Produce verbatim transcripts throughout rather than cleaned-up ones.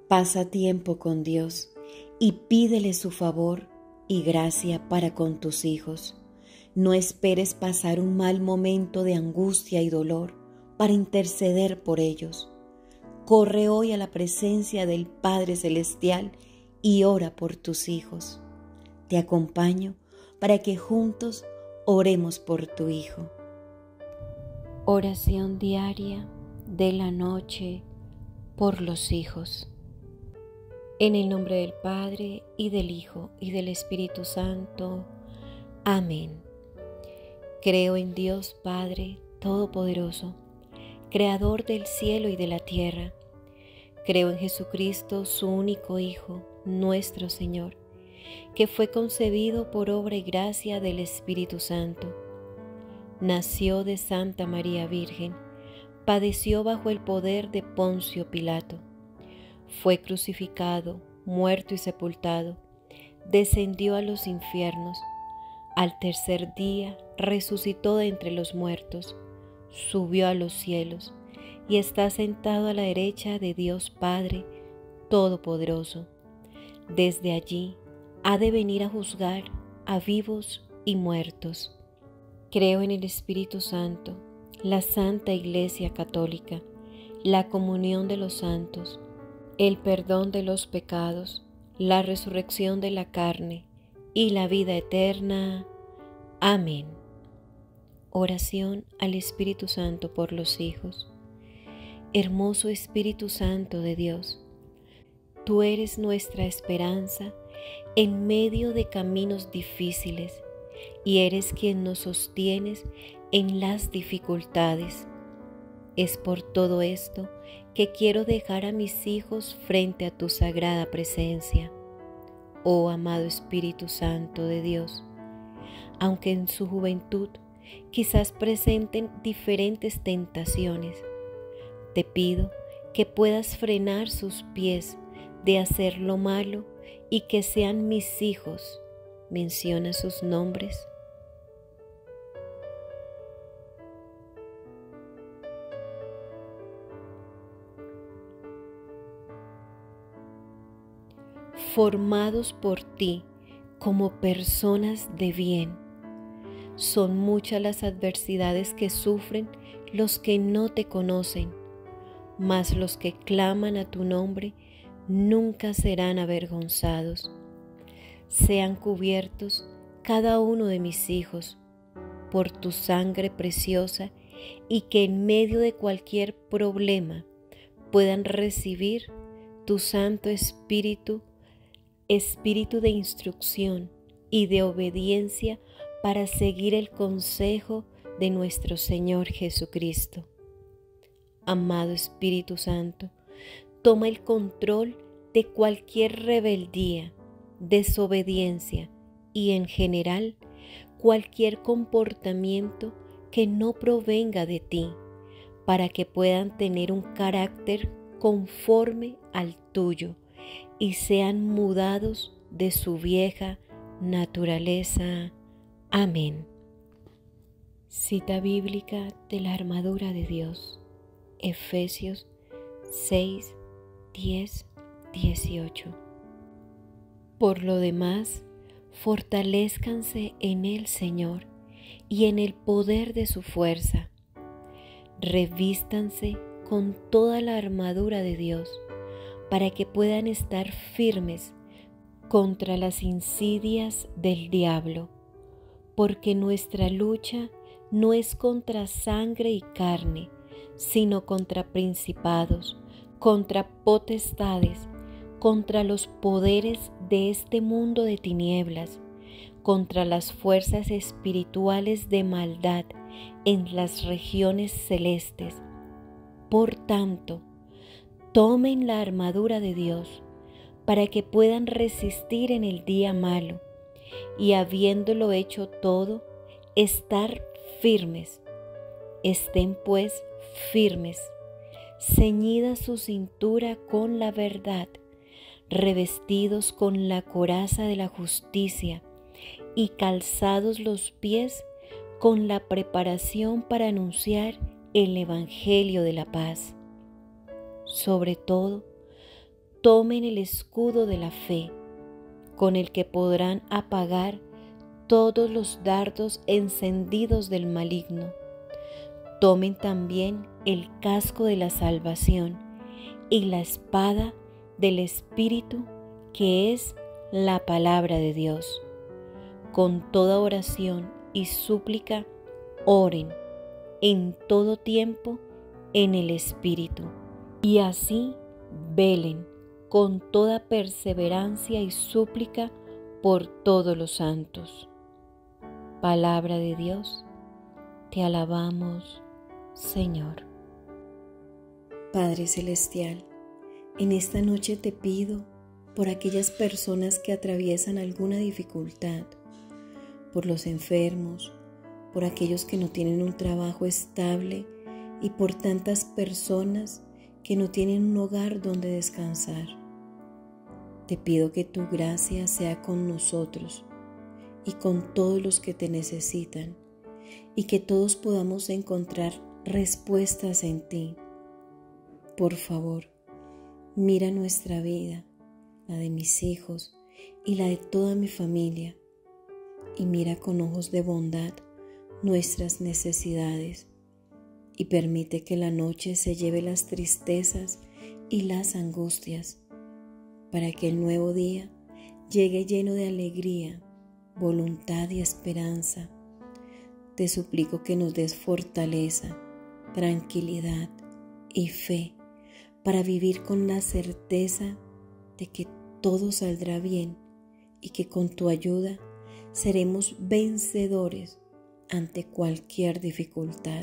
Pasa tiempo con Dios y pídele su favor y gracia para con tus hijos. No esperes pasar un mal momento de angustia y dolor para interceder por ellos. Corre hoy a la presencia del Padre Celestial y ora por tus hijos. Te acompaño para que juntos oremos por tu hijo. Oración diaria de la noche por los hijos. En el nombre del Padre, y del Hijo, y del Espíritu Santo. Amén. Creo en Dios Padre Todopoderoso, Creador del cielo y de la tierra. Creo en Jesucristo, su único Hijo, nuestro Señor, que fue concebido por obra y gracia del Espíritu Santo. Nació de Santa María Virgen, padeció bajo el poder de Poncio Pilato. Fue crucificado, muerto y sepultado, descendió a los infiernos. Al tercer día resucitó de entre los muertos, subió a los cielos y está sentado a la derecha de Dios Padre Todopoderoso. Desde allí ha de venir a juzgar a vivos y muertos. Creo en el Espíritu Santo, la Santa Iglesia Católica, la comunión de los santos, el perdón de los pecados, la resurrección de la carne y la vida eterna. Amén. Oración al Espíritu Santo por los hijos. Hermoso Espíritu Santo de Dios, tú eres nuestra esperanza en medio de caminos difíciles y eres quien nos sostienes en las dificultades. Es por todo esto que quiero dejar a mis hijos frente a tu sagrada presencia. Oh amado Espíritu Santo de Dios, aunque en su juventud quizás presenten diferentes tentaciones, te pido que puedas frenar sus pies de hacer lo malo y que sean mis hijos. Menciona sus nombres. Formados por ti como personas de bien. Son muchas las adversidades que sufren los que no te conocen, mas los que claman a tu nombre nunca serán avergonzados. Sean cubiertos cada uno de mis hijos por tu sangre preciosa y que en medio de cualquier problema puedan recibir tu Santo Espíritu, Espíritu de instrucción y de obediencia para seguir el consejo de nuestro Señor Jesucristo. Amado Espíritu Santo, toma el control de cualquier rebeldía, desobediencia y en general cualquier comportamiento que no provenga de ti, para que puedan tener un carácter conforme al tuyo y sean mudados de su vieja naturaleza. Amén. Cita bíblica de la armadura de Dios. Efesios seis, diez, dieciocho. Por lo demás, fortalézcanse en el Señor y en el poder de su fuerza. Revístanse con toda la armadura de Dios para que puedan estar firmes contra las insidias del diablo, porque nuestra lucha no es contra sangre y carne, sino contra principados, contra potestades, contra los poderes de este mundo de tinieblas, contra las fuerzas espirituales de maldad en las regiones celestes. Por tanto, tomen la armadura de Dios para que puedan resistir en el día malo y, habiéndolo hecho todo, estar firmes. Estén pues firmes, ceñida su cintura con la verdad, revestidos con la coraza de la justicia y calzados los pies con la preparación para anunciar el Evangelio de la paz. Sobre todo, tomen el escudo de la fe, con el que podrán apagar todos los dardos encendidos del maligno. Tomen también el casco de la salvación y la espada del Espíritu, que es la palabra de Dios. Con toda oración y súplica, oren en todo tiempo en el Espíritu, y así velen con toda perseverancia y súplica por todos los santos. Palabra de Dios, te alabamos, Señor. Padre Celestial, en esta noche te pido por aquellas personas que atraviesan alguna dificultad, por los enfermos, por aquellos que no tienen un trabajo estable y por tantas personas que no tienen un hogar donde descansar. Te pido que tu gracia sea con nosotros y con todos los que te necesitan, y que todos podamos encontrar respuestas en ti. Por favor, mira nuestra vida, la de mis hijos y la de toda mi familia, y mira con ojos de bondad nuestras necesidades, y permite que la noche se lleve las tristezas y las angustias, para que el nuevo día llegue lleno de alegría, voluntad y esperanza. Te suplico que nos des fortaleza, tranquilidad y fe para vivir con la certeza de que todo saldrá bien y que con tu ayuda seremos vencedores ante cualquier dificultad.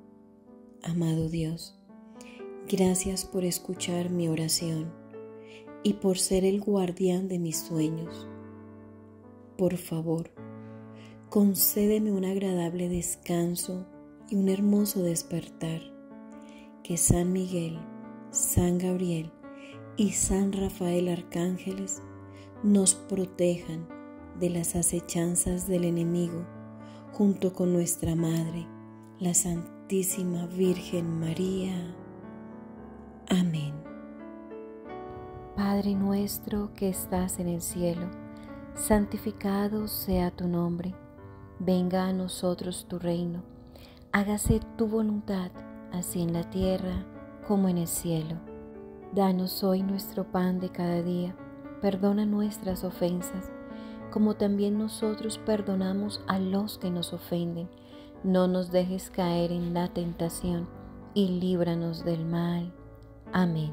Amado Dios, gracias por escuchar mi oración y por ser el guardián de mis sueños. Por favor, concédeme un agradable descanso y un hermoso despertar. Que San Miguel, San Gabriel y San Rafael arcángeles nos protejan de las acechanzas del enemigo, junto con nuestra Madre, la Santísima Virgen María. Amén. Padre nuestro que estás en el cielo, santificado sea tu nombre. Venga a nosotros tu reino. Hágase tu voluntad, así en la tierra como en el cielo. Danos hoy nuestro pan de cada día. Perdona nuestras ofensas, como también nosotros perdonamos a los que nos ofenden. No nos dejes caer en la tentación y líbranos del mal. Amén.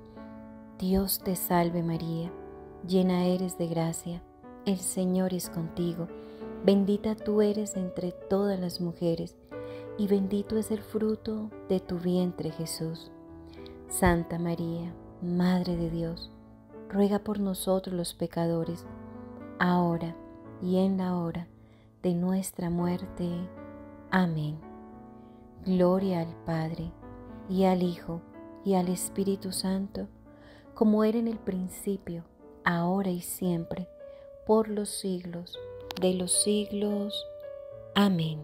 Dios te salve María, llena eres de gracia, el Señor es contigo. Bendita tú eres entre todas las mujeres, y bendito es el fruto de tu vientre Jesús. Santa María, Madre de Dios, ruega por nosotros los pecadores, ahora y en la hora de nuestra muerte. Amén. Gloria al Padre, y al Hijo, y al Espíritu Santo, como era en el principio, ahora y siempre, por los siglos de los siglos. Amén.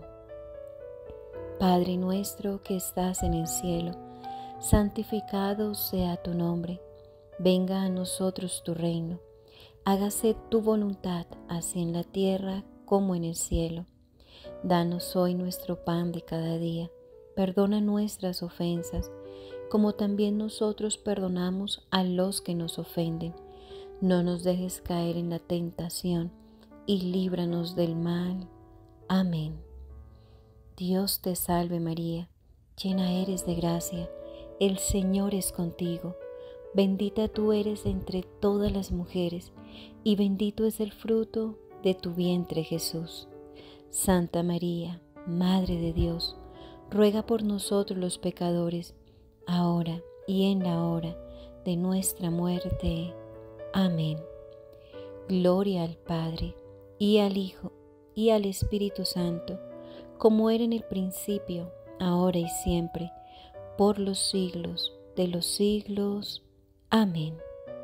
Padre nuestro que estás en el cielo, santificado sea tu nombre. Venga a nosotros tu reino. Hágase tu voluntad, así en la tierra como en el cielo. Danos hoy nuestro pan de cada día. Perdona nuestras ofensas, como también nosotros perdonamos a los que nos ofenden. No nos dejes caer en la tentación y líbranos del mal. Amén. Dios te salve María, llena eres de gracia, el Señor es contigo. Bendita tú eres entre todas las mujeres, y bendito es el fruto de tu vientre Jesús. Santa María, Madre de Dios, ruega por nosotros los pecadores, ahora y en la hora de nuestra muerte. Amén. Gloria al Padre, y al Hijo, y al Espíritu Santo, como era en el principio, ahora y siempre, por los siglos de los siglos. Amén.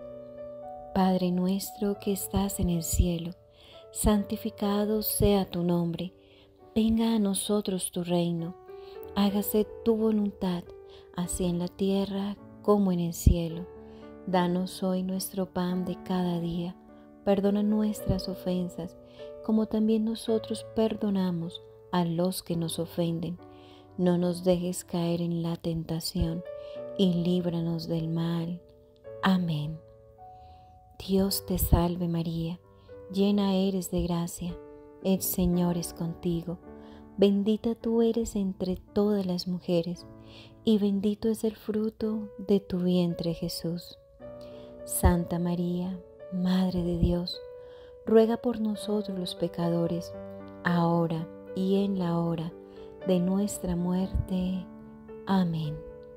Padre nuestro que estás en el cielo, santificado sea tu nombre. Venga a nosotros tu reino. Hágase tu voluntad, así en la tierra como en el cielo. Danos hoy nuestro pan de cada día. Perdona nuestras ofensas, como también nosotros perdonamos a los que nos ofenden. No nos dejes caer en la tentación y líbranos del mal. Amén. Dios te salve María, llena eres de gracia, el Señor es contigo. Bendita tú eres entre todas las mujeres, y bendito es el fruto de tu vientre Jesús. Santa María, Madre de Dios, ruega por nosotros los pecadores, ahora y en la hora de nuestra muerte. Amén.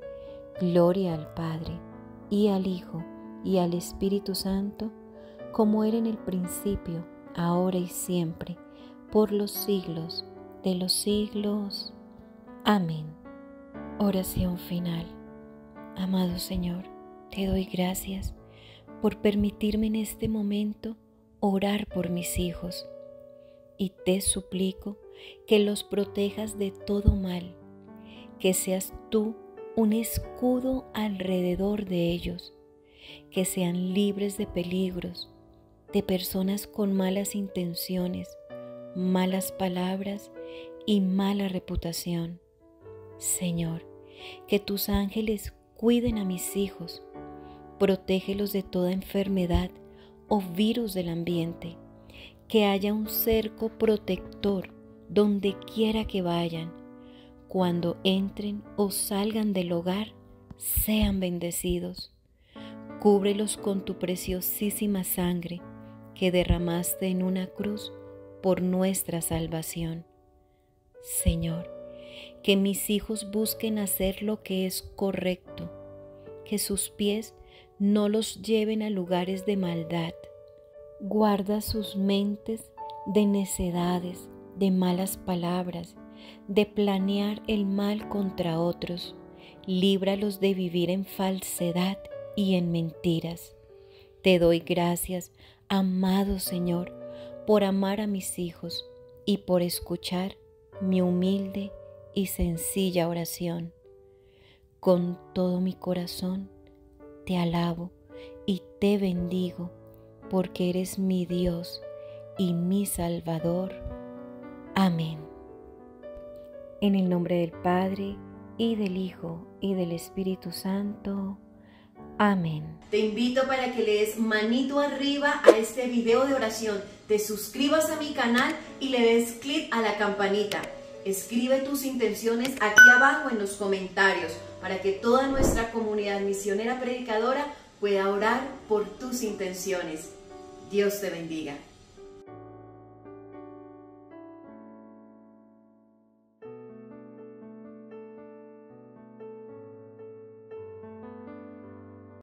Gloria al Padre, y al Hijo, y al Espíritu Santo, como era en el principio, ahora y siempre, por los siglos de los siglos. Amén. Oración final. Amado Señor, te doy gracias por permitirme en este momento orar por mis hijos, y te suplico que los protejas de todo mal, que seas tú un escudo alrededor de ellos, que sean libres de peligros, de personas con malas intenciones, malas palabras y mala reputación. Señor, que tus ángeles cuiden a mis hijos, protégelos de toda enfermedad o virus del ambiente, que haya un cerco protector donde quiera que vayan. Cuando entren o salgan del hogar, sean bendecidos. Cúbrelos con tu preciosísima sangre que derramaste en una cruz por nuestra salvación. Señor, que mis hijos busquen hacer lo que es correcto, que sus pies no los lleven a lugares de maldad. Guarda sus mentes de necedades, de malas palabras, de planear el mal contra otros. Líbralos de vivir en falsedad y en mentiras. Te doy gracias, amado Señor, por amar a mis hijos y por escuchar mi humilde y sencilla oración. Con todo mi corazón te alabo y te bendigo, porque eres mi Dios y mi Salvador. Amén. En el nombre del Padre, y del Hijo, y del Espíritu Santo. Amén. Te invito para que le des manito arriba a este video de oración, te suscribas a mi canal y le des clic a la campanita. Escribe tus intenciones aquí abajo en los comentarios para que toda nuestra comunidad misionera predicadora pueda orar por tus intenciones. Dios te bendiga.